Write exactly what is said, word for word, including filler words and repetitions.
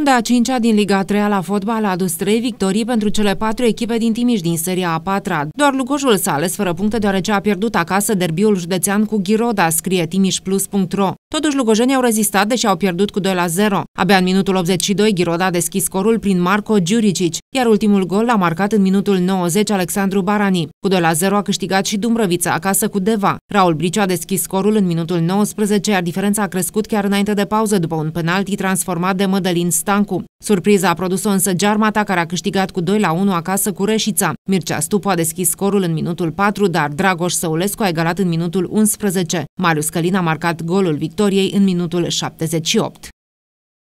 Runda a cincea din Liga trei la fotbal a adus trei victorii pentru cele patru echipe din Timiș din seria a patra. Doar Lugojul s-a ales fără puncte deoarece a pierdut acasă derbiul județean cu Ghiroda, scrie timiș plus punct ro. Totuși, lugojenii au rezistat, deși au pierdut cu doi la zero. Abia în minutul optzeci și doi, Ghiroda a deschis scorul prin Marco Giuricic, iar ultimul gol l-a marcat în minutul nouăzeci Alexandru Barani. Cu doi la zero a câștigat și Dumbrăvița acasă cu Deva. Raul Briciu a deschis scorul în minutul nouăsprezece, iar diferența a crescut chiar înainte de pauză după un penalti transformat de Mădălin Stancu. Surpriza a produs-o însă Gearmata, care a câștigat cu doi la unu acasă cu Reșița. Mircea Stupu a deschis scorul în minutul patru, dar Dragoș Săulescu a egalat în minutul unsprezece. Marius Călin a marcat golul victoriei în minutul șaptezeci și opt.